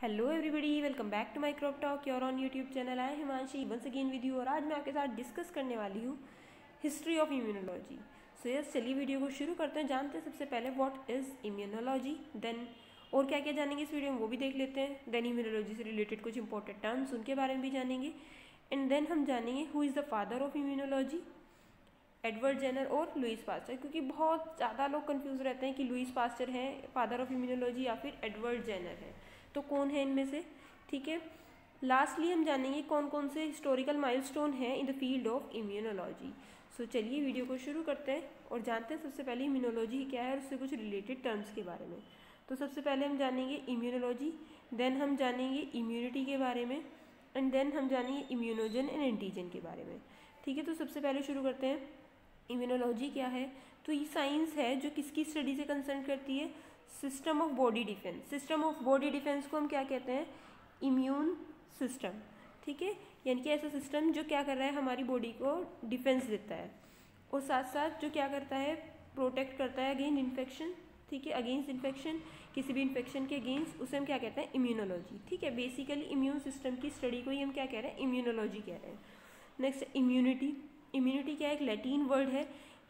Hello everybody, welcome back to my crop talk your on YouTube channel. I Himanshi once again with you और आज मैं आपके साथ discuss करने वाली हूँ history of immunology. So yes, चलिए वीडियो को शुरू करते हैं। जानते हैं सबसे पहले व्हाट इज़ इम्यूनोलॉजी, देन और क्या क्या जानेंगे इस वीडियो में वो भी देख लेते हैं। देन इम्यूनोलॉजी से रिलेटेड कुछ इंपॉर्टेंट टर्म्स उनके बारे में भी जानेंगे एंड देन हम जानेंगे who is the father of immunology, Edward Jenner और लुईस पास्चर। क्योंकि बहुत ज़्यादा लोग कंफ्यूज रहते हैं कि लुईस पास्चर है फादर ऑफ इम्यूनोलॉजी या फिर एडवर्ड जेनर है, तो कौन है इनमें से। ठीक है, लास्टली हम जानेंगे कौन कौन से हिस्टोरिकल माइलस्टोन हैं in the field of immunology. So चलिए वीडियो को शुरू करते हैं और जानते हैं सबसे पहले इम्यूनोलॉजी क्या है और उससे कुछ रिलेटेड टर्म्स के बारे में। तो सबसे पहले हम जानेंगे इम्यूनोलॉजी, देन हम जानेंगे इम्यूनिटी के बारे में एंड देन हम जानेंगे इम्यूनोजन एंड एंटीजन के बारे में। ठीक है, तो सबसे पहले शुरू करते हैं। इम्यूनोलॉजी क्या है? तो ये साइंस है जो किसकी स्टडी से कंसर्न करती है? System of body defence. System of body defence को हम क्या कहते हैं? Immune system. ठीक है, यानी कि ऐसा सिस्टम जो क्या कर रहा है, हमारी बॉडी को डिफेंस देता है और साथ साथ जो क्या करता है, प्रोटेक्ट करता है अगेंस्ट इन्फेक्शन। ठीक है, अगेंस्ट इन्फेक्शन, किसी भी इन्फेक्शन के अगेंस्ट, उसे हम क्या कहते हैं? इम्यूनोलॉजी। ठीक है, बेसिकली इम्यून सिस्टम की स्टडी को ही हम क्या कह रहे हैं? इम्यूनोलॉजी कह रहे हैं। Next immunity. इम्यूनिटी क्या है? एक लैटिन वर्ड है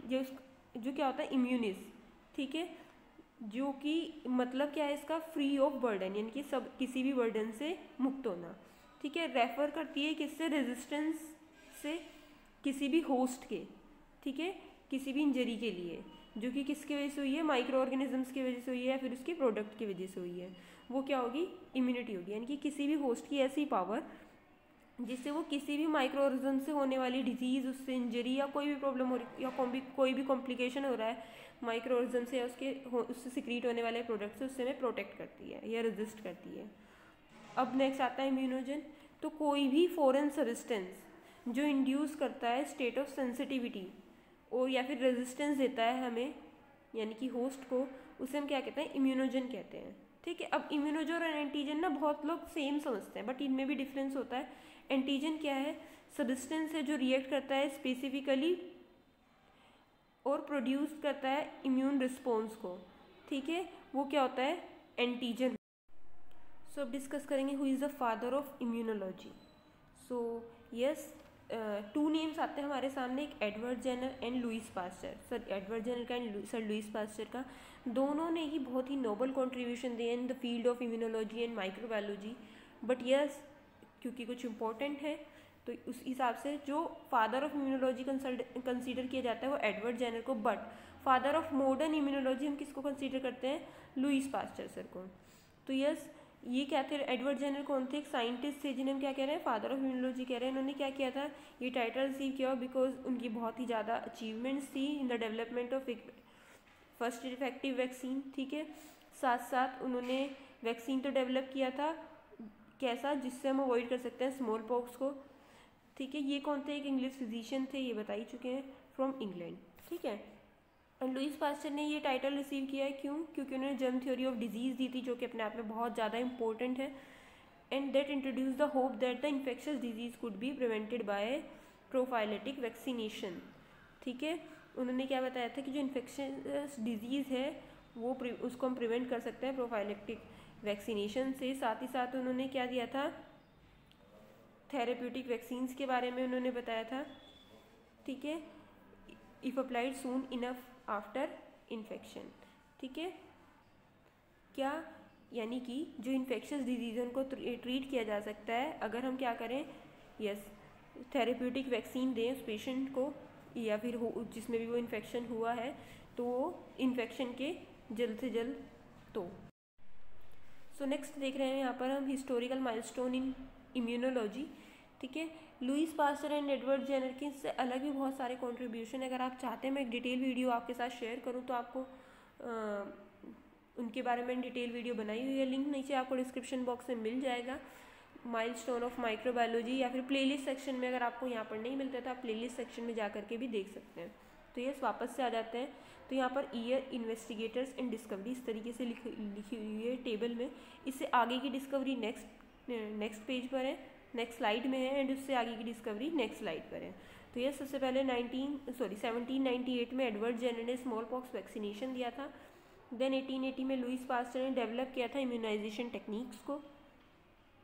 जो क्या होता है? इम्यूनिस। ठीक है, जो कि मतलब क्या है इसका? फ्री ऑफ बर्डन, यानी कि सब किसी भी बर्डन से मुक्त होना। ठीक है, रेफर करती है किससे? रेजिस्टेंस से किसी भी होस्ट के। ठीक है, किसी भी इंजरी के लिए, जो कि किसकी वजह से हुई है? माइक्रो ऑर्गेनिजम्स की वजह से हुई है या फिर उसके प्रोडक्ट की वजह से हुई है, वो क्या होगी? इम्यूनिटी होगी। यानी कि किसी भी होस्ट की ऐसी पावर जिससे वो किसी भी माइक्रो ऑर्गेनिज्म से होने वाली डिजीज़, उससे इंजरी या कोई भी प्रॉब्लम हो रही या कोई भी कॉम्प्लिकेशन हो रहा है माइक्रो ऑर्गेनिज्म से या उससे सिक्रीट होने वाले प्रोडक्ट से, उससे हमें प्रोटेक्ट करती है या रेजिस्ट करती है। अब नेक्स्ट आता है इम्यूनोजन। तो कोई भी फॉरेन सब्सटेंस जो इंड्यूस करता है स्टेट ऑफ सेंसिटिविटी और या फिर रेजिस्टेंस देता है हमें, यानी कि होस्ट को, उसे हम क्या कहते हैं? इम्यूनोजन कहते हैं। ठीक है, अब इम्यूनोजन और एंटीजन ना बहुत लोग सेम समझते हैं, बट इनमें भी डिफरेंस होता है। एंटीजन क्या है? सब्सटेंस है जो रिएक्ट करता है स्पेसिफिकली और प्रोड्यूस करता है इम्यून रिस्पॉन्स को। ठीक है, वो क्या होता है? एंटीजन। सो अब डिस्कस करेंगे who is the father of immunology. So yes, two names आते हैं हमारे सामने, एक Edward Jenner and Louis Pasteur. Sir Edward Jenner का एंड सर लुईस पास्चर का, दोनों ने ही बहुत ही नोबल कंट्रीब्यूशन दिए in the field of immunology and microbiology. But yes, क्योंकि कुछ इंपॉर्टेंट है तो उस हिसाब से जो फादर ऑफ इम्यूनोलॉजी कंसीडर किया जाता है वो एडवर्ड जेनर को, but father of modern immunology हम किसको कंसीडर करते हैं? लुईस पास्चर सर को। तो यस, ये क्या थे? एडवर्ड जेनर कौन थे? एक साइंटिस्ट थे जिन्हें हम क्या कह रहे हैं? फादर ऑफ इम्यूनोलॉजी कह रहे हैं। इन्होंने क्या किया था? ये टाइटल रिसीव किया बिकॉज उनकी बहुत ही ज़्यादा अचीवमेंट्स थी in the development of first effective vaccine. ठीक है, साथ साथ उन्होंने वैक्सीन तो डेवलप किया था, कैसा? जिससे हम अवॉइड कर सकते हैं स्मॉल पॉक्स को। ठीक है, ये कौन थे? एक इंग्लिश फिजिशियन थे, ये बता ही चुके हैं, फ्रॉम इंग्लैंड। ठीक है, लुईस पास्चर ने ये टाइटल रिसीव किया है क्यों? क्योंकि उन्होंने जर्म थ्योरी ऑफ डिजीज़ दी थी, जो कि अपने आप में बहुत ज़्यादा इंपॉर्टेंट है, and that introduce the hope that the infectious disease could be prevented by prophylactic vaccination. ठीक है, उन्होंने क्या बताया था कि जो इन्फेक्शस डिजीज़ है वो उसको हम प्रिवेंट कर सकते हैं प्रोफाइलेटिक वैक्सीनेशन से। साथ ही साथ उन्होंने क्या दिया था? थेरेप्यूटिक वैक्सीन्स के बारे में उन्होंने बताया था। ठीक है, if applied soon enough after infection. ठीक है, क्या? यानी कि जो इन्फेक्शस डिजीज़ है उनको ट्रीट किया जा सकता है अगर हम क्या करें? यस, थेरेप्यूटिक वैक्सीन दें उस पेशेंट को, या फिर जिसमें भी वो इन्फेक्शन हुआ है तो वो इन्फेक्शन के जल्द से जल्द तो। सो नेक्स्ट देख रहे हैं यहाँ पर हम हिस्टोरिकल माइलस्टोन इन इम्यूनोलॉजी। ठीक है, Louis Pasteur and Edward Jenner के इससे अलग भी बहुत सारे कंट्रीब्यूशन, अगर आप चाहते हैं मैं एक डिटेल वीडियो आपके साथ शेयर करूँ तो आपको उनके बारे में डिटेल वीडियो बनाई हुई है, लिंक नीचे आपको डिस्क्रिप्शन बॉक्स में मिल जाएगा। माइलस्टोन ऑफ माइक्रोबायोलॉजी, या फिर प्लेलिस्ट सेक्शन में, अगर आपको यहाँ पर नहीं मिलता तो आप प्लेलिस्ट सेक्शन में जा करके भी देख सकते हैं। तो यस, वापस से आ जाते हैं। तो यहाँ per year, investigators and discovery इस तरीके से लिखी हुई है टेबल में। इससे आगे की डिस्कवरी नेक्स्ट पेज पर है, नेक्स्ट स्लाइड में है, एंड उससे आगे की डिस्कवरी नेक्स्ट स्लाइड पर है। तो ये सबसे पहले 1798 में एडवर्ड जेनर ने स्मॉल पॉक्स वैक्सीनेशन दिया था। देन 1880 में लुईस पास्चर ने डेवलप किया था इम्यूनाइजेशन टेक्निक्स को।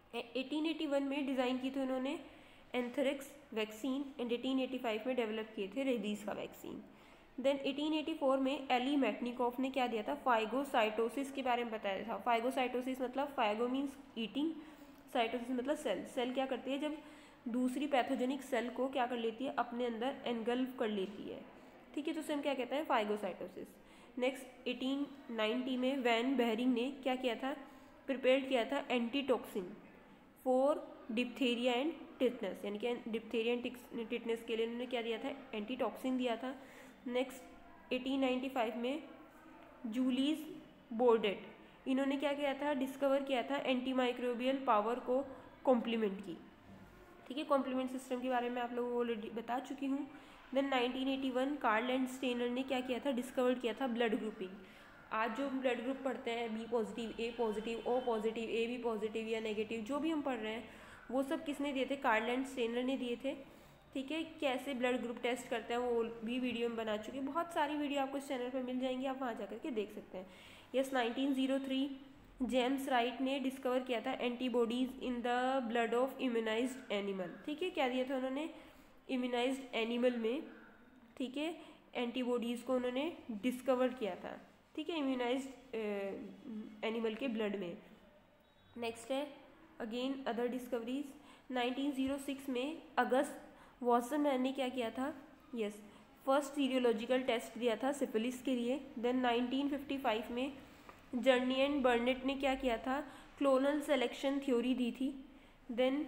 1881 में डिज़ाइन की थी उन्होंने एंथ्रेक्स वैक्सीन एंड 1885 में डेवलप किए थे रेबीज़ का वैक्सीन। देन 1884 में एली मैटनिकॉफ ने क्या दिया था, फाइगोसाइटोसिस के बारे में बताया था। फाइगोसाइटोसिस मतलब फाइगो मीन्स ईटिंग, साइटोसिस मतलब सेल। सेल क्या करती है, जब दूसरी पैथोजेनिक सेल को क्या कर लेती है, अपने अंदर एनगल्फ कर लेती है, ठीक है, तो उसे हम क्या कहते हैं, फाइगोसाइटोसिस। नेक्स्ट 1890 में वैन बेहरिंग ने क्या किया था, प्रिपेयर किया था antitoxin for diphtheria and tetanus, यानी कि डिप्थेरिया एंड टिटनेस के लिए उन्होंने क्या दिया था, एंटीटॉक्सिन दिया था। नेक्स्ट 1895 में जूलियस बोर्डेट, इन्होंने क्या किया था, डिस्कवर किया था एंटीमाइक्रोबियल पावर को कॉम्प्लीमेंट की, ठीक है, कॉम्प्लीमेंट सिस्टम के बारे में आप लोगों को ऑलरेडी बता चुकी हूँ। देन 1981 कार्ल एंड स्टेनर ने क्या किया था, डिस्कवर किया था ब्लड ग्रुपिंग। आज जो ब्लड ग्रुप पढ़ते हैं, B positive, A positive, O positive, A B positive या नेगेटिव, जो भी हम पढ़ रहे हैं, वो सब किसने दिए थे, कार्ल एंड स्टेनर ने दिए थे, ठीक है। कैसे ब्लड ग्रुप टेस्ट करते हैं वो भी वीडियो में बना चुके हैं, बहुत सारी वीडियो आपको इस चैनल पर मिल जाएंगी, आप वहाँ जाकर के देख सकते हैं। यस, 1903 जेम्स राइट ने डिस्कवर किया था antibodies in the blood of immunised animal, ठीक है, क्या दिया था उन्होंने, इम्यूनाइज्ड एनिमल में, ठीक है, एंटीबॉडीज़ को उन्होंने डिस्कवर किया था, ठीक है, इम्यूनाइज्ड एनिमल के ब्लड में। नेक्स्ट है अगेन अदर डिस्कवरीज। 1906 में अगस्त वॉटसन ने क्या किया था, यस, फर्स्ट सीरियोलॉजिकल टेस्ट दिया था सिफिलिस के लिए। देन 1955 में जर्नी एंड बर्नेट ने क्या किया था, क्लोनल सेलेक्शन थ्योरी दी थी। देन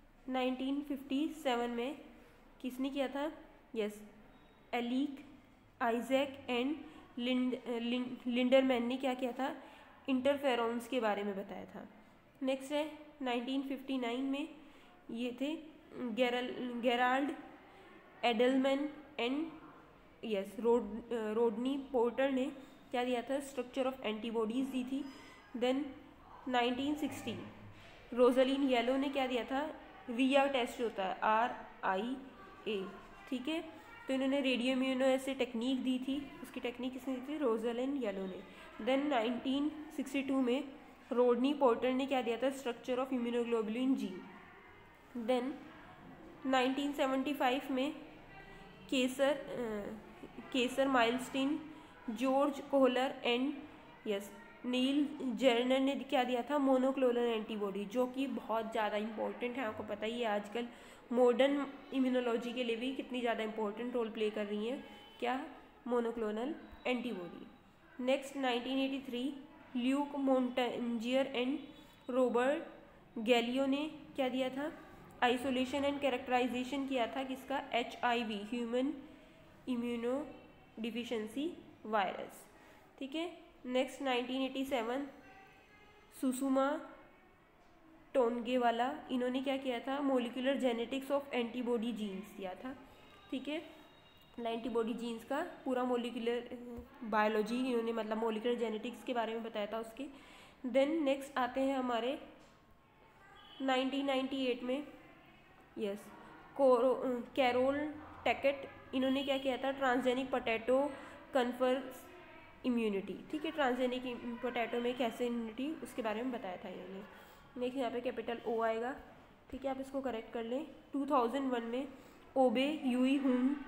1957 में किसने किया था, yes, Alick Isaac and Lindenmann ने क्या किया था, इंटरफेरोन्स के बारे में बताया था। नेक्स्ट है 1959 में ये थे Gerald Edelman and yes Rodney Porter ने क्या दिया था, स्ट्रक्चर ऑफ एंटीबॉडीज़ दी थी। देन 1960 रोजलिन येलो ने क्या दिया था, रिया टेस्ट होता है RIA, ठीक है, तो इन्होंने रेडियो इम्यूनोएसे टेक्निक दी थी, उसकी टेक्निक किसने दी थी, रोजलिन येलो ने। देन 1962 में रोडनी पोर्टर ने क्या दिया था, structure of immunoglobulin G. Then 1975 में Cesar Milstein, George Kohler and yes Niels Jerne ने क्या दिया था, मोनोक्लोनल एंटीबॉडी, जो कि बहुत ज़्यादा इंपॉर्टेंट है, आपको पता ही है आजकल मॉडर्न इम्यूनोलॉजी के लिए भी कितनी ज़्यादा इंपॉर्टेंट रोल प्ले कर रही हैं, क्या, monoclonal antibody. Next 1983 Luc Montagnier and Robert Gallo ने क्या दिया था, आइसोलेशन एंड कैरेक्टराइजेशन किया था किसका, HIV human immunodeficiency virus, ठीक है। नेक्स्ट 1987 सुसुमा टोनगेवाला, इन्होंने क्या किया था, molecular genetics of antibody genes दिया था, ठीक है, एंटीबॉडी जीन्स का पूरा मोलिकुलर बायोलॉजी इन्होंने, मतलब मोलिकुलर जेनेटिक्स के बारे में बताया था उसके। देन नेक्स्ट आते हैं हमारे 1998 में, यस, कैरोल टैकेट, इन्होंने क्या किया था, ट्रांसजेनिक पोटैटो कन्फर्स इम्यूनिटी, ठीक है, ट्रांसजेनिक पोटैटो में कैसे इम्यूनिटी, उसके बारे में बताया था इन्होंने। नेक्स्ट यहाँ पे कैपिटल O आएगा, ठीक है, आप इसको करेक्ट कर लें। 2001 में Obe Yue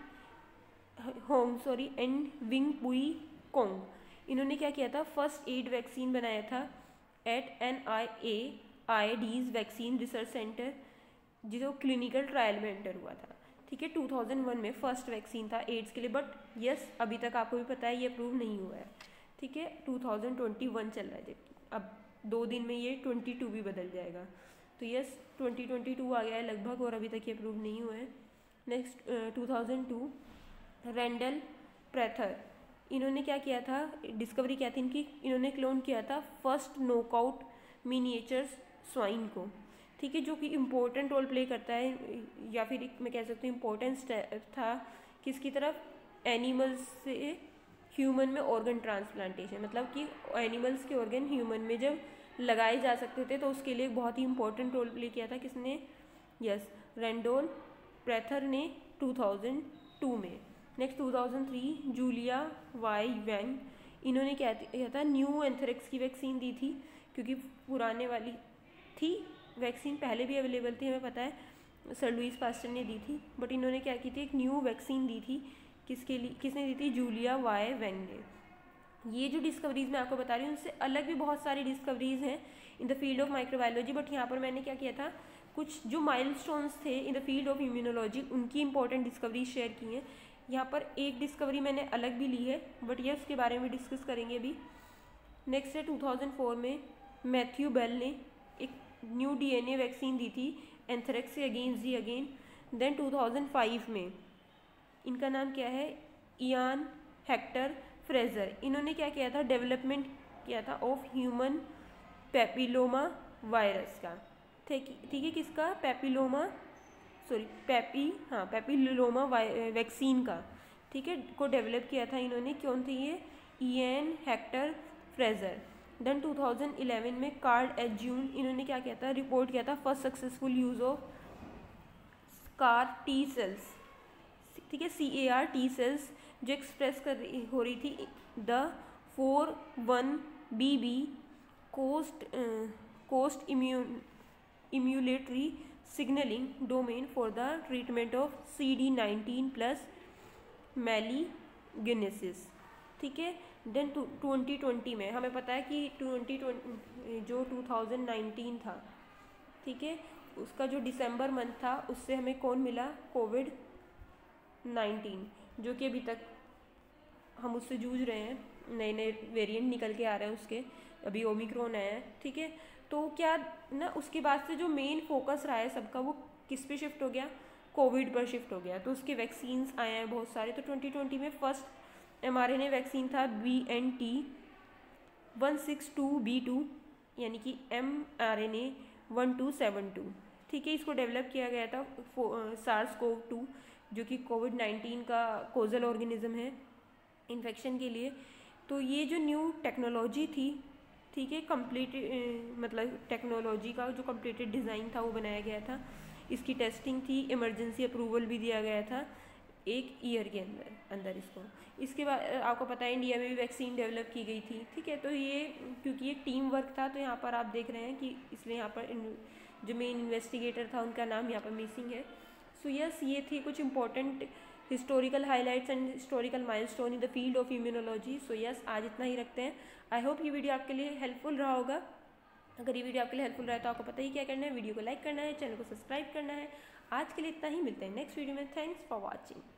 Hong and Wing Pui Kong, इन्होंने क्या किया था, फर्स्ट एड वैक्सीन बनाया था at NIAID's vaccine research centre, जो क्लिनिकल ट्रायल में एंटर हुआ था, ठीक है, 2001 में फर्स्ट वैक्सीन था एड्स के लिए, बट यस अभी तक आपको भी पता है ये अप्रूव नहीं हुआ है, ठीक है, 2021 चल रहा है, अब 2 दिन में ये 22 भी बदल जाएगा, तो यस 2022 आ गया है लगभग, और अभी तक ये अप्रूव नहीं हुआ है। नेक्स्ट 2002 रैंडल प्रेथर, इन्होंने क्या किया था, डिस्कवरी क्या थी इनकी, इन्होंने क्लोन किया था फर्स्ट नॉकआउट मिनिएचर्स स्वाइन को, ठीक है, जो कि इम्पोर्टेंट रोल प्ले करता है, या फिर मैं कह सकती हूँ इम्पोर्टेंट स्टेप था किसकी तरफ, एनिमल्स से ह्यूमन में ऑर्गन ट्रांसप्लांटेशन, मतलब कि एनिमल्स के ऑर्गन ह्यूमन में जब लगाए जा सकते थे, तो उसके लिए बहुत ही इंपॉर्टेंट रोल प्ले किया था किसने, यस, रैंडोल प्रेथर ने 2002 में। नेक्स्ट 2003 जूलिया वाई वैंग, इन्होंने क्या किया था, न्यू एंथ्रेक्स की वैक्सीन दी थी, क्योंकि पुराने वाली थी वैक्सीन पहले भी अवेलेबल थी, हमें पता है सर लुइस पास्टर ने दी थी, बट इन्होंने क्या की थी, एक न्यू वैक्सीन दी थी। किसके लिए, किसने दी थी? जूलिया वाई वेंग ने। ये जो डिस्कवरीज मैं आपको बता रही हूँ उससे अलग भी बहुत सारी डिस्कवरीज हैं in the field of microbiology, but यहाँ पर मैंने क्या किया था, कुछ जो माइलस्टोन्स थे in the field of immunology उनकी इंपॉर्टेंट डिस्कवरीज शेयर की हैं। यहाँ पर एक डिस्कवरी मैंने अलग भी ली है, बट ये उसके बारे में डिस्कस करेंगे अभी। नेक्स्ट है 2004 में मैथ्यू बेल ने एक न्यू DNA वैक्सीन दी थी एंथ्रेक्स से अगेंस्ट दी अगेन। देन 2005 में इनका नाम क्या है, इयान हेक्टर फ्रेजर, इन्होंने क्या किया था, डेवलपमेंट किया था ऑफ ह्यूमन पेपिलोमा वायरस का। ठीक है, किसका? पेपिलोमा वैक्सीन का, ठीक है, को डेवलप किया था इन्होंने। कौन थे ये? Ian Hector Fraser. देन 2011 में कार्ल एच जून, इन्होंने क्या किया था, रिपोर्ट किया था first successful use of CAR T cells, ठीक है, CAR T सेल्स, जो एक्सप्रेस हो रही थी the 4-1BB costimulatory signalling domain for the treatment of CD19 plus malignancies, ठीक है। देन 2020 में हमें पता है कि 2020 जो 2019 था, ठीक है, उसका जो दिसंबर मंथ था उससे हमें कौन मिला? कोविड-19, जो कि अभी तक हम उससे जूझ रहे हैं, नए नए वेरिएंट निकल के आ रहे हैं उसके, अभी ओमिक्रॉन आया है, ठीक है। तो क्या ना, उसके बाद से जो मेन फोकस रहा है सबका वो किस पे शिफ्ट हो गया? कोविड पर शिफ्ट हो गया। तो उसके वैक्सीन्स आए हैं बहुत सारे। तो 2020 में फर्स्ट mRNA वैक्सीन था BNT 162B2, यानी कि mRNA 1272, ठीक है। इसको डेवलप किया गया था SARS-CoV-2, जो कि कोविड-19 का कोजल ऑर्गेनिज्म है इन्फेक्शन के लिए। तो ये जो न्यू टेक्नोलॉजी थी, ठीक है, मतलब टेक्नोलॉजी का जो कंप्लीटेड डिज़ाइन था वो बनाया गया था। इसकी टेस्टिंग थी, इमरजेंसी अप्रूवल भी दिया गया था 1 ईयर के अंदर इसको। इसके बाद आपको पता है इंडिया में भी वैक्सीन डेवलप की गई थी, ठीक है। तो ये क्योंकि ये टीम वर्क था, तो यहाँ पर आप देख रहे हैं कि इसलिए यहाँ पर जो मेन इन्वेस्टिगेटर था उनका नाम यहाँ पर मिसिंग है। सो यस, ये थे कुछ important historical highlights and historical milestone in the field of immunology. So yes, आज इतना ही रखते हैं। आई होप ये वीडियो आपके लिए हेल्पफुल रहा होगा। अगर ये वीडियो आपके लिए हेल्पफुल रहा है तो आपको पता ही क्या करना है, वीडियो को लाइक करना है, चैनल को सब्सक्राइब करना है। आज के लिए इतना ही, मिलते हैं नेक्स्ट वीडियो में। Thanks for watching.